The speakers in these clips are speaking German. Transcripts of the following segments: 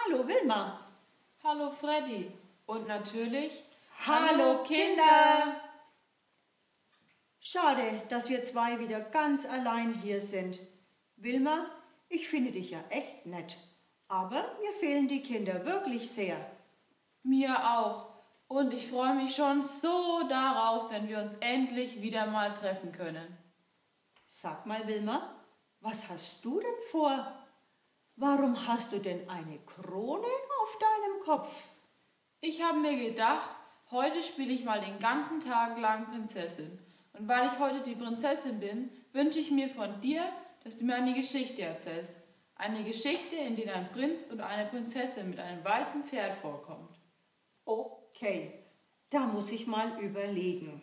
Hallo Wilma. Hallo Freddy und natürlich Hallo Kinder. Schade, dass wir zwei wieder ganz allein hier sind. Wilma, ich finde dich ja echt nett, aber mir fehlen die Kinder wirklich sehr. Mir auch. Und ich freue mich schon so darauf, wenn wir uns endlich wieder mal treffen können. Sag mal, Wilma, was hast du denn vor? Warum hast du denn eine Krone auf deinem Kopf? Ich habe mir gedacht, heute spiele ich mal den ganzen Tag lang Prinzessin. Und weil ich heute die Prinzessin bin, wünsche ich mir von dir, dass du mir eine Geschichte erzählst. Eine Geschichte, in der ein Prinz und eine Prinzessin mit einem weißen Pferd vorkommt. Okay, da muss ich mal überlegen.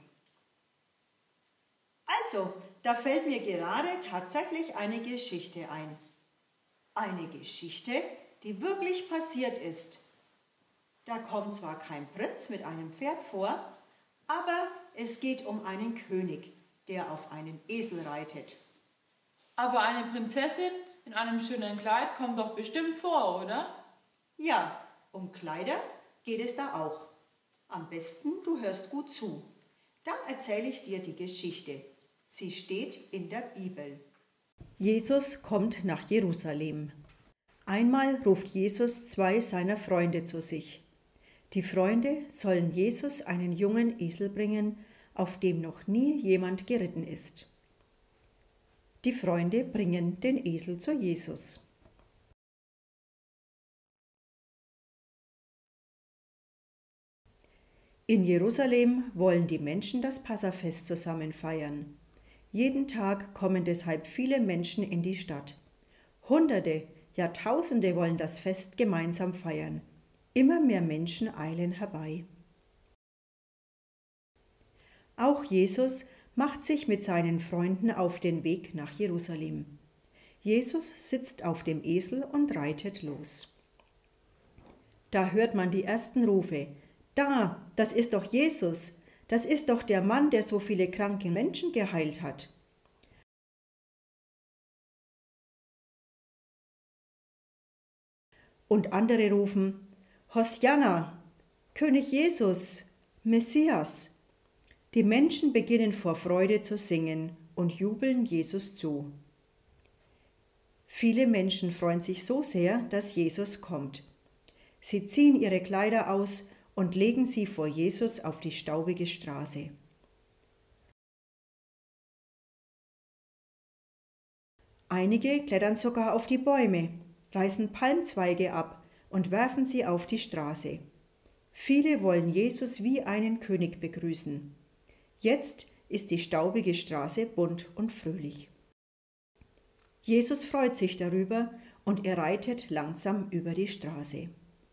Also, da fällt mir gerade tatsächlich eine Geschichte ein. Eine Geschichte, die wirklich passiert ist. Da kommt zwar kein Prinz mit einem Pferd vor, aber es geht um einen König, der auf einem Esel reitet. Aber eine Prinzessin in einem schönen Kleid kommt doch bestimmt vor, oder? Ja, um Kleider geht es da auch. Am besten, du hörst gut zu. Dann erzähle ich dir die Geschichte. Sie steht in der Bibel. Jesus kommt nach Jerusalem. Einmal ruft Jesus zwei seiner Freunde zu sich. Die Freunde sollen Jesus einen jungen Esel bringen, auf dem noch nie jemand geritten ist. Die Freunde bringen den Esel zu Jesus. In Jerusalem wollen die Menschen das Passafest zusammen feiern. Jeden Tag kommen deshalb viele Menschen in die Stadt. Hunderte, ja Tausende wollen das Fest gemeinsam feiern. Immer mehr Menschen eilen herbei. Auch Jesus macht sich mit seinen Freunden auf den Weg nach Jerusalem. Jesus sitzt auf dem Esel und reitet los. Da hört man die ersten Rufe. Da, das ist doch Jesus, das ist doch der Mann, der so viele kranke Menschen geheilt hat. Und andere rufen, Hosianna, König Jesus, Messias. Die Menschen beginnen vor Freude zu singen und jubeln Jesus zu. Viele Menschen freuen sich so sehr, dass Jesus kommt. Sie ziehen ihre Kleider aus und legen sie vor Jesus auf die staubige Straße. Einige klettern sogar auf die Bäume, reißen Palmzweige ab und werfen sie auf die Straße. Viele wollen Jesus wie einen König begrüßen. Jetzt ist die staubige Straße bunt und fröhlich. Jesus freut sich darüber und er reitet langsam über die Straße.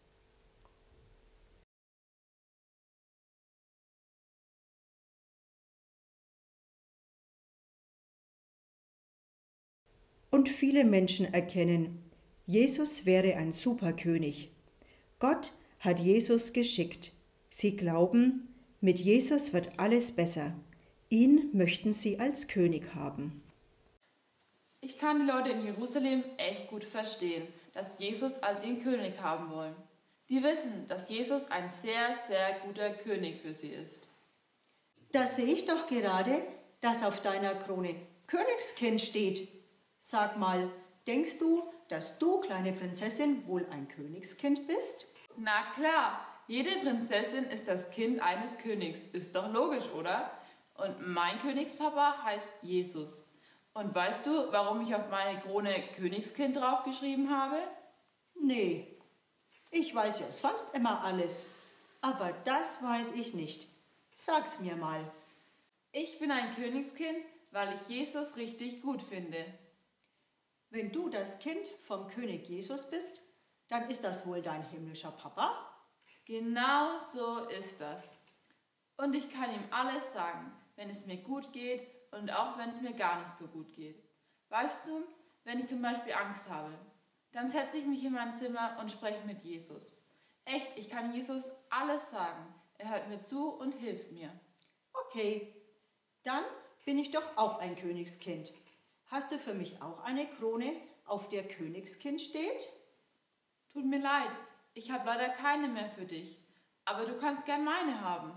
Und viele Menschen erkennen, Jesus wäre ein super König. Gott hat Jesus geschickt. Sie glauben, mit Jesus wird alles besser. Ihn möchten sie als König haben. Ich kann die Leute in Jerusalem echt gut verstehen, dass Jesus als ihren König haben wollen. Die wissen, dass Jesus ein sehr, sehr guter König für sie ist. Das sehe ich doch gerade, dass auf deiner Krone Königskind steht. Sag mal, denkst du, dass du, kleine Prinzessin, wohl ein Königskind bist? Na klar, jede Prinzessin ist das Kind eines Königs. Ist doch logisch, oder? Und mein Königspapa heißt Jesus. Und weißt du, warum ich auf meine Krone Königskind draufgeschrieben habe? Nee, ich weiß ja sonst immer alles, aber das weiß ich nicht. Sag's mir mal. Ich bin ein Königskind, weil ich Jesus richtig gut finde. Wenn du das Kind vom König Jesus bist, dann ist das wohl dein himmlischer Papa? Genau so ist das. Und ich kann ihm alles sagen, wenn es mir gut geht und auch wenn es mir gar nicht so gut geht. Weißt du, wenn ich zum Beispiel Angst habe, dann setze ich mich in mein Zimmer und spreche mit Jesus. Echt, ich kann Jesus alles sagen. Er hört mir zu und hilft mir. Okay, dann bin ich doch auch ein Königskind. Hast du für mich auch eine Krone, auf der Königskind steht? Tut mir leid, ich habe leider keine mehr für dich, aber du kannst gern meine haben.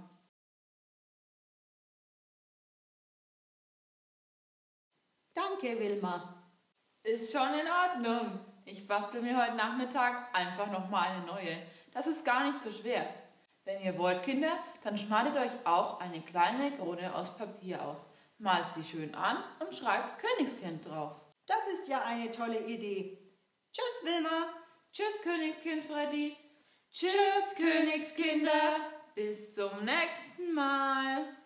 Danke, Wilma. Ist schon in Ordnung. Ich bastel mir heute Nachmittag einfach nochmal eine neue. Das ist gar nicht so schwer. Wenn ihr wollt, Kinder, dann schneidet euch auch eine kleine Krone aus Papier aus. Malt sie schön an und schreibt Königskind drauf. Das ist ja eine tolle Idee. Tschüss, Wilma. Tschüss, Königskind Freddy. Tschüss, Königskinder. Bis zum nächsten Mal.